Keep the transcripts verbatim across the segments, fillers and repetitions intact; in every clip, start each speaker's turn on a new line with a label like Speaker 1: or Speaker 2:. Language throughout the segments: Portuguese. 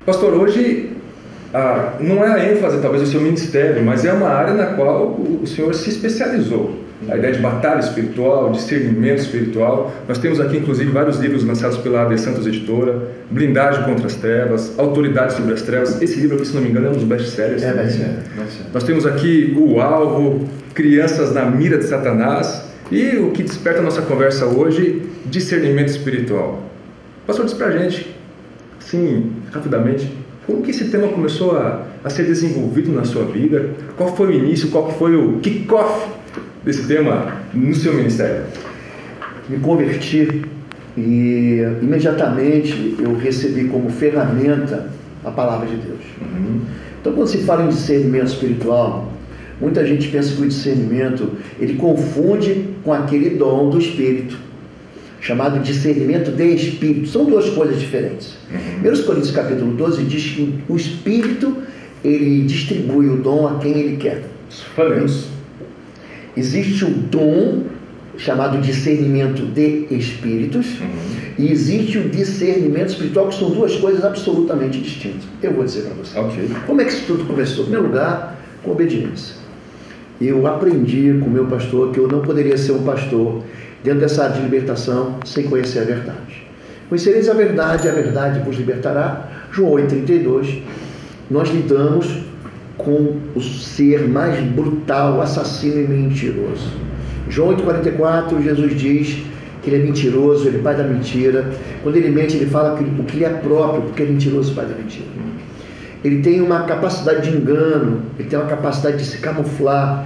Speaker 1: Pastor, hoje ah, não é a ênfase talvez do seu ministério, mas é uma área na qual o senhor se especializou. A ideia de batalha espiritual, discernimento espiritual. Nós temos aqui, inclusive, vários livros lançados pela A D Santos Editora: Blindagem contra as Trevas, Autoridade sobre as Trevas. Esse livro aqui, se não me engano, é um dos best-sellers.
Speaker 2: É best-seller.
Speaker 1: Nós temos aqui O Alvo, Crianças na Mira de Satanás. E o que desperta a nossa conversa hoje, discernimento espiritual. Pastor, diz pra gente, assim, rapidamente, como que esse tema começou a, a ser desenvolvido na sua vida? Qual foi o início, qual foi o kick-off desse tema no seu ministério?
Speaker 2: Me converti e imediatamente eu recebi como ferramenta a palavra de Deus. Uhum. Então, quando se fala em discernimento espiritual, muita gente pensa que o discernimento, ele confunde com aquele dom do Espírito, chamado discernimento de Espírito. São duas coisas diferentes. Uhum. primeiro Coríntios capítulo doze diz que o Espírito, ele distribui o dom a quem ele quer.
Speaker 1: Falemos.
Speaker 2: Existe o dom chamado discernimento de espíritos, uhum, e existe o discernimento espiritual, que são duas coisas absolutamente distintas. Eu vou dizer para você.
Speaker 1: Okay.
Speaker 2: Como é que isso tudo começou? Em primeiro lugar, com obediência. Eu aprendi com o meu pastor que eu não poderia ser um pastor dentro dessa área de libertação sem conhecer a verdade. Conhecereis a verdade, a verdade vos libertará. João oito, trinta e dois. Nós lidamos com o ser mais brutal, assassino e mentiroso. João oito, quarenta e quatro, Jesus diz que ele é mentiroso, ele é pai da mentira. Quando ele mente, ele fala que o que lhe é próprio, porque é mentiroso, pai da mentira. Ele tem uma capacidade de engano, ele tem uma capacidade de se camuflar,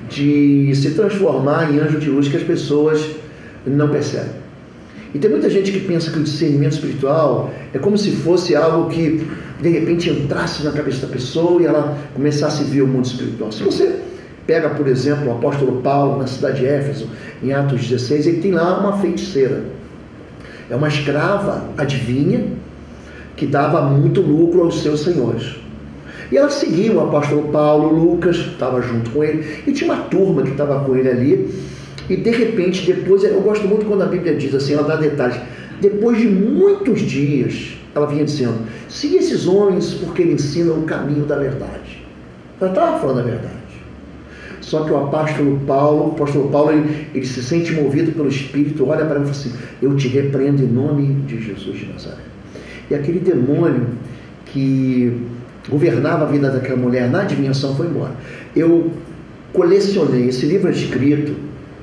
Speaker 2: de se transformar em anjo de luz que as pessoas não percebem. E tem muita gente que pensa que o discernimento espiritual é como se fosse algo que de repente entrasse na cabeça da pessoa e ela começasse a ver o mundo espiritual. Se você pega, por exemplo, o apóstolo Paulo na cidade de Éfeso, em Atos dezesseis, ele tem lá uma feiticeira. É uma escrava adivinha que dava muito lucro aos seus senhores. E ela seguia o apóstolo Paulo, Lucas estava junto com ele, e tinha uma turma que estava com ele ali, e de repente, depois, eu gosto muito quando a Bíblia diz assim, ela dá detalhes, depois de muitos dias, ela vinha dizendo, siga esses homens porque eles ensinam o caminho da verdade. Ela estava falando a verdade. Só que o apóstolo Paulo, o apóstolo Paulo, ele, ele se sente movido pelo Espírito, olha para ele e fala assim, eu te repreendo em nome de Jesus de Nazaré. E aquele demônio que governava a vida daquela mulher na adivinhação foi embora. Eu colecionei, esse livro é escrito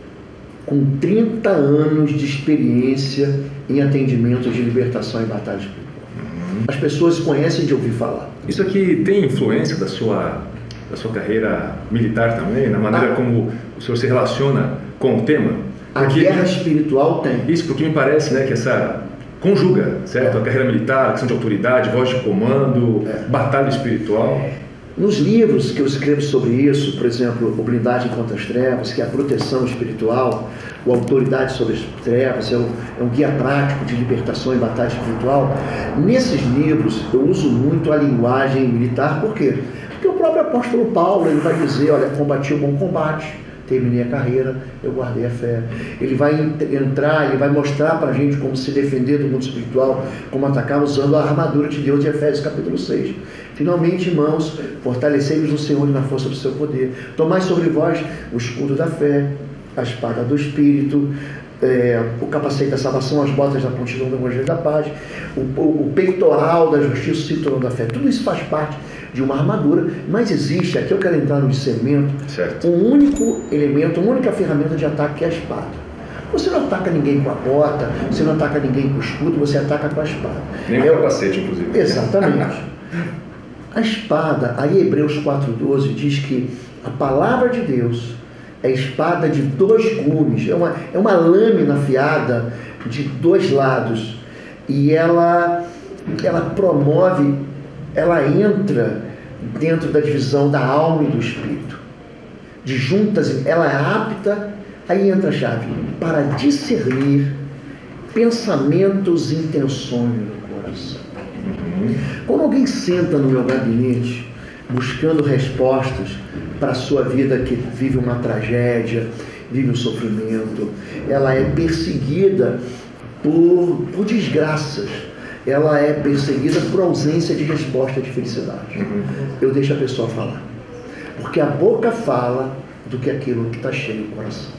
Speaker 2: com trinta anos de experiência em atendimento de libertação e batalha espiritual. Uhum. As pessoas conhecem de ouvir falar.
Speaker 1: Isso aqui tem influência da sua, da sua carreira militar também, na maneira ah. como o senhor se relaciona com o tema?
Speaker 2: Porque a guerra espiritual tem.
Speaker 1: Isso, porque me parece, né, que essa conjuga, certo? É. A carreira militar, a questão de autoridade, voz de comando, é. batalha espiritual.
Speaker 2: Nos livros que eu escrevo sobre isso, por exemplo, o Blindagem contra as Trevas, que é a proteção espiritual, o Autoridade sobre as Trevas, é um, é um guia prático de libertação e batalha espiritual. Nesses livros eu uso muito a linguagem militar, por quê? Porque o próprio apóstolo Paulo, ele vai dizer, olha, combati o bom combate, terminei a carreira, eu guardei a fé. Ele vai entrar, ele vai mostrar para a gente como se defender do mundo espiritual, como atacar usando a armadura de Deus de Efésios capítulo seis. Finalmente, irmãos, fortalecei-vos no Senhor e na força do seu poder. Tomai sobre vós o escudo da fé, a espada do Espírito, é, o capacete da salvação, as botas da prontidão do Evangelho da paz, o, o, o peitoral da justiça, o cinturão da fé. Tudo isso faz parte de uma armadura, mas existe, aqui eu quero entrar no discernimento, certo, um único elemento, uma única ferramenta de ataque, que é a espada. Você não ataca ninguém com a bota, você não ataca ninguém com o escudo, você ataca com a espada.
Speaker 1: Nem com o capacete, inclusive.
Speaker 2: Exatamente. A espada, aí Hebreus quatro, doze diz que a palavra de Deus é espada de dois gumes, é uma, é uma lâmina afiada de dois lados, e ela, ela promove, ela entra dentro da divisão da alma e do espírito, de juntas, ela é apta, aí entra a chave, para discernir pensamentos e intenções do coração. Quando alguém senta no meu gabinete buscando respostas para a sua vida que vive uma tragédia, vive um sofrimento, ela é perseguida por, por desgraças, ela é perseguida por ausência de resposta de felicidade.
Speaker 1: Uhum.
Speaker 2: Eu deixo a pessoa falar. Porque a boca fala do que aquilo que está cheio no coração.